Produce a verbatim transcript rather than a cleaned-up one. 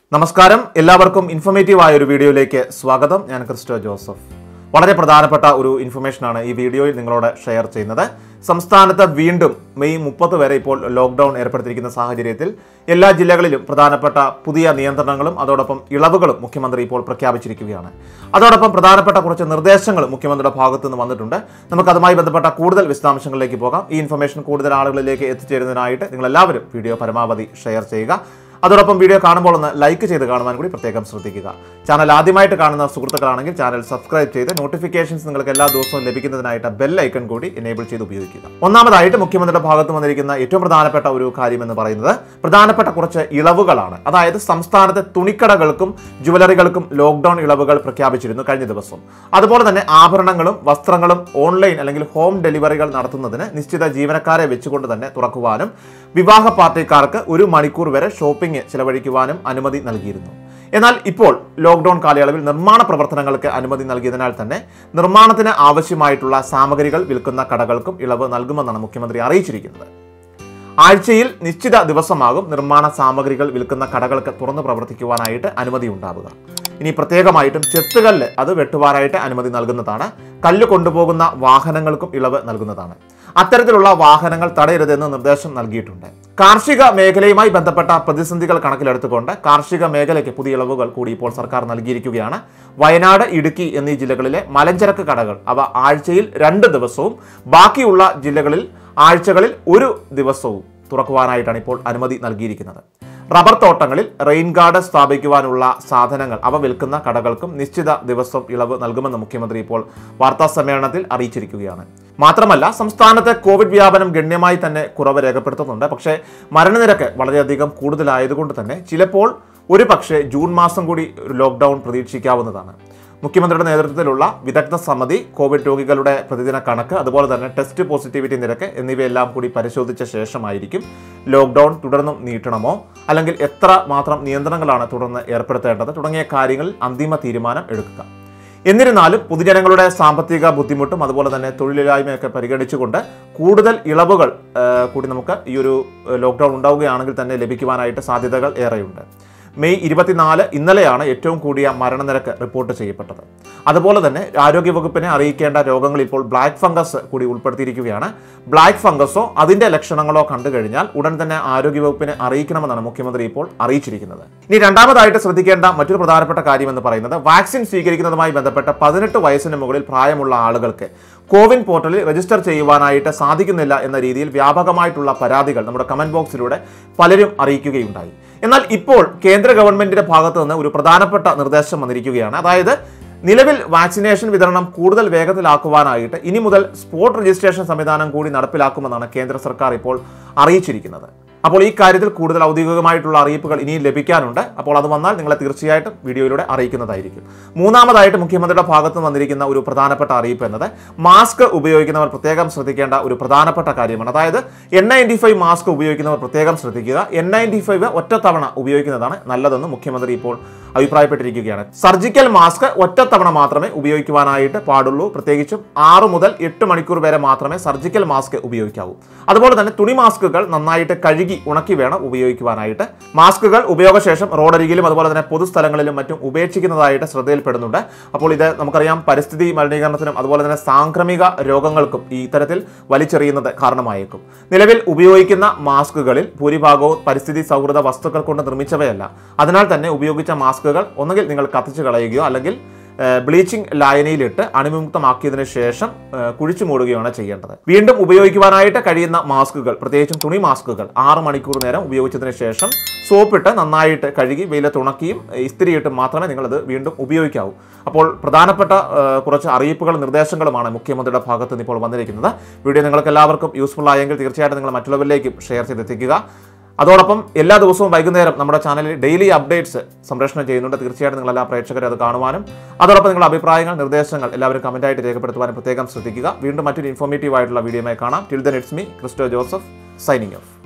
നമസ്കാരം, എല്ലാവർക്കും ഇൻഫോർമേറ്റീവ് ആയ ഒരു വീഡിയോയിലേക്ക് സ്വാഗതം. ഞാൻ ക്രിസ്റ്റോ ജോസഫ്. വളരെ പ്രധാനപ്പെട്ട ഒരു ഇൻഫർമേഷനാണ് ഈ വീഡിയോയിൽ നിങ്ങളോട് ഷെയർ ചെയ്യുന്നത്. സംസ്ഥാനത്ത് വീണ്ടും മെയ് മുപ്പത് വരെ ഇപ്പോൾ ലോക്ക്ഡൌൺ ഏർപ്പെടുത്തിയിരിക്കുന്ന സാഹചര്യത്തിൽ എല്ലാ ജില്ലകളിലും പ്രധാനപ്പെട്ട പുതിയ നിയന്ത്രണങ്ങളും അതോടൊപ്പം ഇളവുകളും മുഖ്യമന്ത്രി ഇപ്പോൾ പ്രഖ്യാപിച്ചിരിക്കുകയാണ്. അതോടൊപ്പം പ്രധാനപ്പെട്ട കുറച്ച് നിർദ്ദേശങ്ങളും മുഖ്യമന്ത്രിയുടെ ഭാഗത്തു നിന്ന് വന്നിട്ടുണ്ട്. നമുക്ക് അതുമായി ബന്ധപ്പെട്ട കൂടുതൽ വിശദാംശങ്ങളിലേക്ക് പോകാം. ഈ ഇൻഫർമേഷൻ കൂടുതൽ ആളുകളിലേക്ക് എത്തിച്ചേരുന്നതിനായിട്ട് നിങ്ങൾ എല്ലാവരും വീഡിയോ പരമാവധി ഷെയർ ചെയ്യുക. അതോടൊപ്പം വീഡിയോ കാണുമ്പോൾ ഒന്ന് ലൈക്ക് ചെയ്ത് കാണുവാൻ കൂടി പ്രത്യേകം ശ്രദ്ധിക്കുക. ചാനൽ ആദ്യമായിട്ട് കാണുന്ന സുഹൃത്തുക്കളാണെങ്കിൽ ചാനൽ സബ്സ്ക്രൈബ് ചെയ്ത് നോട്ടിഫിക്കേഷൻസ് നിങ്ങൾക്ക് എല്ലാ ദിവസവും ലഭിക്കുന്നതിനായിട്ട് ബെൽ ഐക്കൺ കൂടി എനേബിൾ ചെയ്ത് ഉപയോഗിക്കുക. ഒന്നാമതായിട്ട് മുഖ്യമന്ത്രിയുടെ ഭാഗത്ത് വന്നിരിക്കുന്ന ഏറ്റവും പ്രധാനപ്പെട്ട ഒരു കാര്യം എന്ന് പറയുന്നത് പ്രധാനപ്പെട്ട കുറച്ച് ഇളവുകളാണ്. അതായത് സംസ്ഥാനത്തെ തുണിക്കടകൾക്കും ജുവലറികൾക്കും ലോക്ക്ഡൌൺ ഇളവുകൾ പ്രഖ്യാപിച്ചിരുന്നു കഴിഞ്ഞ ദിവസം. അതുപോലെ തന്നെ ആഭരണങ്ങളും വസ്ത്രങ്ങളും ഓൺലൈൻ അല്ലെങ്കിൽ ഹോം ഡെലിവറികൾ നടത്തുന്നതിന് നിശ്ചിത ജീവനക്കാരെ വെച്ചുകൊണ്ട് തന്നെ തുറക്കുവാനും വിവാഹ പാർട്ടിക്കാർക്ക് ഒരു മണിക്കൂർ വരെ ഷോപ്പിംഗ് ചെലവഴിക്കുവാനും അനുമതി നൽകിയിരുന്നു. എന്നാൽ ഇപ്പോൾ ലോക്ക്ഡൌൺ കാലയളവിൽ നിർമ്മാണ പ്രവർത്തനങ്ങൾക്ക് അനുമതി നൽകിയതിനാൽ തന്നെ നിർമ്മാണത്തിന് ആവശ്യമായിട്ടുള്ള സാമഗ്രികൾ വിൽക്കുന്ന കടകൾക്കും ഇളവ് നൽകുമെന്നാണ് മുഖ്യമന്ത്രി അറിയിച്ചിരിക്കുന്നത്. ആഴ്ചയിൽ നിശ്ചിത ദിവസമാകും നിർമ്മാണ സാമഗ്രികൾ വിൽക്കുന്ന കടകൾക്ക് തുറന്നു പ്രവർത്തിക്കുവാനായിട്ട് അനുമതി ഉണ്ടാവുക. ഇനി പ്രത്യേകമായിട്ടും ചെത്തുകല്ല് അത് വെട്ടുവാനായിട്ട് അനുമതി നൽകുന്നതാണ്. കല്ല് കൊണ്ടുപോകുന്ന വാഹനങ്ങൾക്കും ഇളവ് നൽകുന്നതാണ്. അത്തരത്തിലുള്ള വാഹനങ്ങൾ തടയരുതെന്ന് നിർദ്ദേശം നൽകിയിട്ടുണ്ട്. കാർഷിക മേഖലയുമായി ബന്ധപ്പെട്ട പ്രതിസന്ധികൾ കണക്കിലെടുത്തുകൊണ്ട് കാർഷിക മേഖലയ്ക്ക് പുതിയ ഇളവുകൾ കൂടി ഇപ്പോൾ സർക്കാർ നൽകിയിരിക്കുകയാണ്. വയനാട്, ഇടുക്കി എന്നീ ജില്ലകളിലെ മലഞ്ചരക്ക് കടകൾ അവ ആഴ്ചയിൽ രണ്ട് ദിവസവും ബാക്കിയുള്ള ജില്ലകളിൽ ആഴ്ചകളിൽ ഒരു ദിവസവും തുറക്കുവാനായിട്ടാണ് ഇപ്പോൾ അനുമതി നൽകിയിരിക്കുന്നത്. റബ്ബർ തോട്ടങ്ങളിൽ റെയിൻ ഗാർഡ് സ്ഥാപിക്കുവാനുള്ള സാധനങ്ങൾ അവ വിൽക്കുന്ന കടകൾക്കും നിശ്ചിത ദിവസം ഇളവ് നൽകുമെന്ന് മുഖ്യമന്ത്രി ഇപ്പോൾ വാർത്താ സമ്മേളനത്തിൽ അറിയിച്ചിരിക്കുകയാണ്. മാത്രമല്ല, സംസ്ഥാനത്തെ കോവിഡ് വ്യാപനം ഗണ്യമായി തന്നെ കുറവ് രേഖപ്പെടുത്തുന്നുണ്ട്. പക്ഷേ മരണനിരക്ക് വളരെയധികം കൂടുതലായതുകൊണ്ട് തന്നെ ചിലപ്പോൾ ഒരു പക്ഷേ ജൂൺ മാസം കൂടി ഒരു ലോക്ക്ഡൌൺ പ്രതീക്ഷിക്കാവുന്നതാണ്. മുഖ്യമന്ത്രിയുടെ നേതൃത്വത്തിലുള്ള വിദഗ്ധ സമിതി കോവിഡ് രോഗികളുടെ പ്രതിദിന കണക്ക് അതുപോലെ തന്നെ ടെസ്റ്റ് പോസിറ്റിവിറ്റി നിരക്ക് എന്നിവയെല്ലാം കൂടി പരിശോധിച്ച ശേഷമായിരിക്കും ലോക്ക്ഡൌൺ തുടർന്നും നീട്ടണമോ അല്ലെങ്കിൽ എത്ര മാത്രം നിയന്ത്രണങ്ങളാണ് തുടർന്ന് ഏർപ്പെടുത്തേണ്ടത് തുടങ്ങിയ കാര്യങ്ങളിൽ അന്തിമ തീരുമാനം എടുക്കുക. എന്നിരുന്നാലും പൊതുജനങ്ങളുടെ സാമ്പത്തിക ബുദ്ധിമുട്ടും അതുപോലെ തന്നെ തൊഴിലില്ലായ്മയൊക്കെ പരിഗണിച്ചുകൊണ്ട് കൂടുതൽ ഇളവുകൾ കൂടി നമുക്ക് ഈ ഒരു ലോക്ക്ഡൌൺ ഉണ്ടാവുകയാണെങ്കിൽ തന്നെ ലഭിക്കുവാനായിട്ട് സാധ്യതകൾ ഏറെയുണ്ട്. മെയ് ഇരുപത്തിനാല് ഇന്നലെയാണ് ഏറ്റവും കൂടിയ മരണനിരക്ക് റിപ്പോർട്ട് ചെയ്യപ്പെട്ടത്. അതുപോലെ തന്നെ ആരോഗ്യവകുപ്പിനെ അറിയിക്കേണ്ട രോഗങ്ങൾ ഇപ്പോൾ ബ്ലാക്ക് ഫംഗസ് കൂടി ഉൾപ്പെടുത്തിയിരിക്കുകയാണ്. ബ്ലാക്ക് ഫംഗസോ അതിന്റെ ലക്ഷണങ്ങളോ കണ്ടു കഴിഞ്ഞാൽ ഉടൻ തന്നെ ആരോഗ്യവകുപ്പിനെ അറിയിക്കണമെന്നാണ് മുഖ്യമന്ത്രി ഇപ്പോൾ അറിയിച്ചിരിക്കുന്നത്. ഇനി രണ്ടാമതായിട്ട് ശ്രദ്ധിക്കേണ്ട മറ്റൊരു പ്രധാനപ്പെട്ട കാര്യം എന്ന് പറയുന്നത് വാക്സിൻ സ്വീകരിക്കുന്നതുമായി ബന്ധപ്പെട്ട പതിനെട്ട് വയസ്സിന് മുകളിൽ പ്രായമുള്ള ആളുകൾക്ക് കോവിൻ പോർട്ടലിൽ രജിസ്റ്റർ ചെയ്യുവാനായിട്ട് സാധിക്കുന്നില്ല എന്ന രീതിയിൽ വ്യാപകമായിട്ടുള്ള പരാതികൾ നമ്മുടെ കമന്റ് ബോക്സിലൂടെ പലരും അറിയിക്കുകയുണ്ടായി. എന്നാൽ ഇപ്പോൾ കേന്ദ്ര ഗവൺമെന്റിന്റെ ഭാഗത്ത് നിന്ന് ഒരു പ്രധാനപ്പെട്ട നിർദ്ദേശം വന്നിരിക്കുകയാണ്. അതായത് നിലവിൽ വാക്സിനേഷൻ വിതരണം കൂടുതൽ വേഗത്തിലാക്കുവാനായിട്ട് ഇനി മുതൽ സ്പോട്ട് രജിസ്ട്രേഷൻ സംവിധാനം കൂടി നടപ്പിലാക്കുമെന്നാണ് കേന്ദ്ര സർക്കാർ ഇപ്പോൾ അറിയിച്ചിരിക്കുന്നത്. അപ്പോൾ ഈ കാര്യത്തിൽ കൂടുതൽ ഔദ്യോഗികമായിട്ടുള്ള അറിയിപ്പുകൾ ഇനിയും ലഭിക്കാനുണ്ട്. അപ്പോൾ അത് വന്നാൽ നിങ്ങളെ തീർച്ചയായിട്ടും വീഡിയോയിലൂടെ അറിയിക്കുന്നതായിരിക്കും. മൂന്നാമതായിട്ട് മുഖ്യമന്ത്രിയുടെ ഭാഗത്ത് വന്നിരിക്കുന്ന ഒരു പ്രധാനപ്പെട്ട അറിയിപ്പ് എന്നത് മാസ്ക് ഉപയോഗിക്കുന്നവർ പ്രത്യേകം ശ്രദ്ധിക്കേണ്ട ഒരു പ്രധാനപ്പെട്ട കാര്യമാണ്. അതായത് എൻ നയൻറ്റി ഫൈവ് മാസ്ക് ഉപയോഗിക്കുന്നവർ പ്രത്യേകം ശ്രദ്ധിക്കുക. എൻ നയൻറ്റി ഫൈവ് ഒറ്റത്തവണ ഉപയോഗിക്കുന്നതാണ് നല്ലതെന്ന് മുഖ്യമന്ത്രി ഇപ്പോൾ അഭിപ്രായപ്പെട്ടിരിക്കുകയാണ്. സർജിക്കൽ മാസ്ക് ഒറ്റത്തവണ മാത്രമേ ഉപയോഗിക്കുവാനായിട്ട് പാടുള്ളൂ. പ്രത്യേകിച്ചും ആറ് മുതൽ എട്ട് മണിക്കൂർ വരെ മാത്രമേ സർജിക്കൽ മാസ്ക് ഉപയോഗിക്കാവൂ. അതുപോലെ തന്നെ തുണി മാസ്കുകൾ നന്നായിട്ട് കഴുകി ഉണക്കി വേണം ഉപയോഗിക്കുവാനായിട്ട്. മാസ്കുകൾ ഉപയോഗശേഷം റോഡരികിലും അതുപോലെ തന്നെ പൊതുസ്ഥലങ്ങളിലും മറ്റും ഉപേക്ഷിക്കുന്നതായിട്ട് ശ്രദ്ധയിൽപ്പെടുന്നുണ്ട്. അപ്പോൾ ഇത് നമുക്കറിയാം പരിസ്ഥിതി മലിനീകരണത്തിനും അതുപോലെ തന്നെ സാംക്രമിക രോഗങ്ങൾക്കും ഈ ഇത്തരത്തിൽ വലിച്ചെറിയുന്നത് കാരണമായേക്കും. നിലവിൽ ഉപയോഗിക്കുന്ന മാസ്കുകളിൽ ഭൂരിഭാഗവും പരിസ്ഥിതി സൗഹൃദ വസ്തുക്കൾ കൊണ്ട് നിർമ്മിച്ചവയല്ല. അതിനാൽ തന്നെ ഉപയോഗിച്ച മാസ്കുകൾ ഒന്നുകിൽ നിങ്ങൾ കത്തിച്ചു കളയുകയോ അല്ലെങ്കിൽ ബ്ലീച്ചിങ് ലായനിയിലിട്ട് അണുവിമുക്തമാക്കിയതിനു ശേഷം കുഴിച്ചു മൂടുകയാണ് ചെയ്യേണ്ടത്. വീണ്ടും ഉപയോഗിക്കുവാനായിട്ട് കഴിയുന്ന മാസ്കുകൾ പ്രത്യേകിച്ചും തുണി മാസ്കുകൾ ആറ് മണിക്കൂർ നേരം ഉപയോഗിച്ചതിന് ശേഷം സോപ്പിട്ട് നന്നായിട്ട് കഴുകി വെയിലത്ത് ഉണക്കിയും ഇസ്തിരിയിട്ടും മാത്രമേ നിങ്ങളത് വീണ്ടും ഉപയോഗിക്കാവൂ. അപ്പോൾ പ്രധാനപ്പെട്ട കുറച്ച് അറിയിപ്പുകളും നിർദ്ദേശങ്ങളുമാണ് മുഖ്യമന്ത്രിയുടെ ഭാഗത്ത് നിന്ന് ഇപ്പോൾ വന്നിരിക്കുന്നത്. വീഡിയോ നിങ്ങൾക്ക് എല്ലാവർക്കും യൂസ്ഫുൾ ആയെങ്കിൽ തീർച്ചയായിട്ടും നിങ്ങൾ മറ്റുള്ളവരിലേക്കും ഷെയർ ചെയ്തെത്തിക്കുക. അതോടൊപ്പം എല്ലാ ദിവസവും വൈകുന്നേരം നമ്മുടെ ചാനലിൽ ഡെയിലി അപ്ഡേറ്റ്സ് സംപ്രേഷണം ചെയ്യുന്നുണ്ട്. തീർച്ചയായിട്ടും നിങ്ങൾ എല്ലാ പ്രേക്ഷകരും അത് കാണുവാനും അതോടൊപ്പം നിങ്ങളുടെ അഭിപ്രായങ്ങൾ നിർദ്ദേശങ്ങൾ എല്ലാവരും കമന്റായിട്ട് രേഖപ്പെടുത്തുവാനും പ്രത്യേകം ശ്രദ്ധിക്കുക. വീണ്ടും മറ്റൊരു ഇൻഫോർമേറ്റീവ് ആയിട്ടുള്ള വീഡിയോയുമായി കാണാം. Till then it's me Christo Joseph signing of.